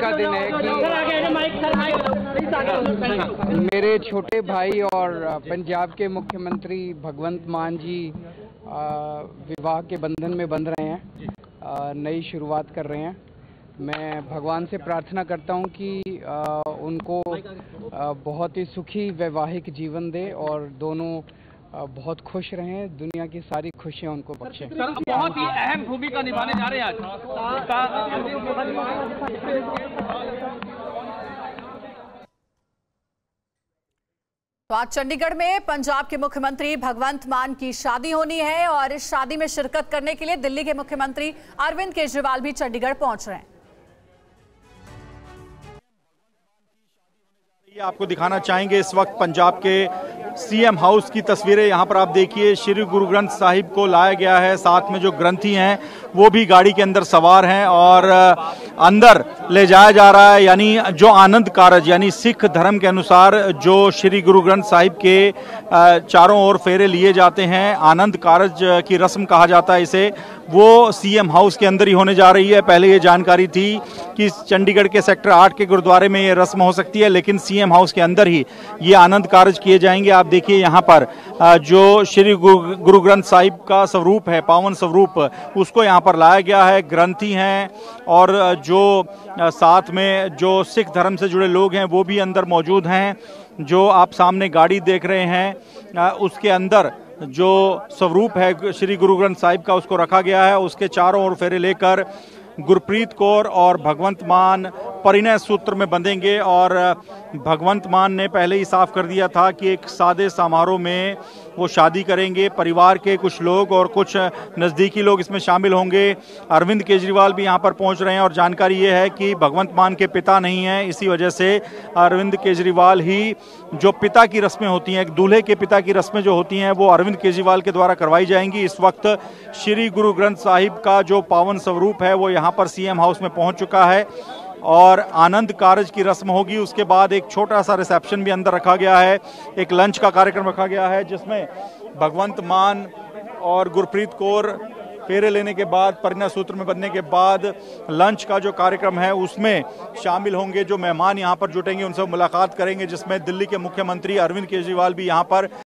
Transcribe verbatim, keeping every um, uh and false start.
का दिन है कि मेरे छोटे भाई और पंजाब के मुख्यमंत्री भगवंत मान जी विवाह के बंधन में बंध रहे हैं, नई शुरुआत कर रहे हैं। मैं भगवान से प्रार्थना करता हूं कि उनको बहुत ही सुखी वैवाहिक जीवन दे और दोनों बहुत खुश रहें, दुनिया की सारी खुशियां उनको बख्शें। सर, बहुत ही अहम भूमिका निभाने जा रहे हैं आज। तो आज चंडीगढ़ में पंजाब के मुख्यमंत्री भगवंत मान की शादी होनी है और इस शादी में शिरकत करने के लिए दिल्ली के मुख्यमंत्री अरविंद केजरीवाल भी चंडीगढ़ पहुंच रहे हैं। आपको दिखाना चाहेंगे इस वक्त पंजाब के सीएम हाउस की तस्वीरें। यहाँ पर आप देखिए, श्री गुरु ग्रंथ साहिब को लाया गया है, साथ में जो ग्रंथी हैं वो भी गाड़ी के अंदर सवार हैं और अंदर ले जाया जा रहा है। यानी जो आनंद कारज, यानी सिख धर्म के अनुसार जो श्री गुरु ग्रंथ साहिब के चारों ओर फेरे लिए जाते हैं, आनंद कारज की रस्म कहा जाता है इसे, वो सीएम हाउस के अंदर ही होने जा रही है। पहले ये जानकारी थी कि चंडीगढ़ के सेक्टर आठ के गुरुद्वारे में ये रस्म हो सकती है, लेकिन सीएम हाउस के अंदर ही ये आनंद कारज किए जाएंगे। आप देखिए यहाँ पर जो श्री गुरु ग्रंथ साहिब का स्वरूप है, पावन स्वरूप, उसको यहाँ पर लाया गया है। ग्रंथी हैं और जो साथ में जो सिख धर्म से जुड़े लोग हैं वो भी अंदर मौजूद हैं। जो आप सामने गाड़ी देख रहे हैं उसके अंदर जो स्वरूप है श्री गुरु ग्रंथ साहिब का उसको रखा गया है। उसके चारों ओर फेरे लेकर गुरप्रीत कौर और भगवंत मान परिणय सूत्र में बंधेंगे। और भगवंत मान ने पहले ही साफ कर दिया था कि एक सादे समारोह में वो शादी करेंगे। परिवार के कुछ लोग और कुछ नज़दीकी लोग इसमें शामिल होंगे। अरविंद केजरीवाल भी यहाँ पर पहुँच रहे हैं और जानकारी ये है कि भगवंत मान के पिता नहीं हैं, इसी वजह से अरविंद केजरीवाल ही जो पिता की रस्में होती हैं, एक दूल्हे के पिता की रस्में जो होती हैं वो अरविंद केजरीवाल के द्वारा करवाई जाएंगी। इस वक्त श्री गुरु ग्रंथ साहिब का जो पावन स्वरूप है वो यहाँ पर सीएम हाउस में पहुँच चुका है और आनंद कारज की रस्म होगी। उसके बाद एक छोटा सा रिसेप्शन भी अंदर रखा गया है, एक लंच का कार्यक्रम रखा गया है जिसमें भगवंत मान और गुरप्रीत कौर फेरे लेने के बाद, परिणय सूत्र में बनने के बाद लंच का जो कार्यक्रम है उसमें शामिल होंगे। जो मेहमान यहाँ पर जुटेंगे उनसे मुलाकात करेंगे, जिसमें दिल्ली के मुख्यमंत्री अरविंद केजरीवाल भी यहाँ पर